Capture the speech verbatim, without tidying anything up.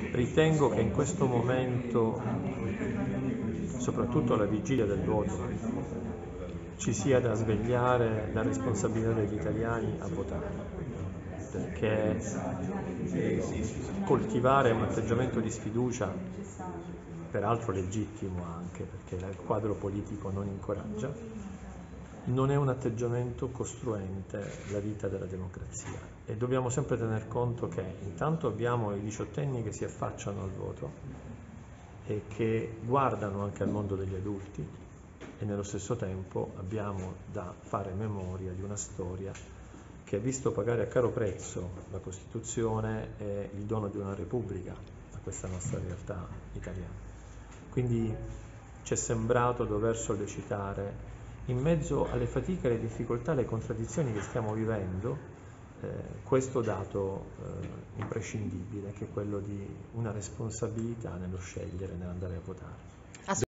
Ritengo che in questo momento, soprattutto alla vigilia del voto, ci sia da svegliare la responsabilità degli italiani a votare, perché coltivare un atteggiamento di sfiducia, peraltro legittimo anche perché il quadro politico non incoraggia, non è un atteggiamento costruente la vita della democrazia, e dobbiamo sempre tener conto che intanto abbiamo i diciottenni che si affacciano al voto e che guardano anche al mondo degli adulti, e nello stesso tempo abbiamo da fare memoria di una storia che ha visto pagare a caro prezzo la Costituzione e il dono di una Repubblica a questa nostra realtà italiana. Quindi ci è sembrato dover sollecitare, in mezzo alle fatiche, alle difficoltà, alle contraddizioni che stiamo vivendo, eh, questo dato eh, imprescindibile, che è quello di una responsabilità nello scegliere, nell'andare a votare.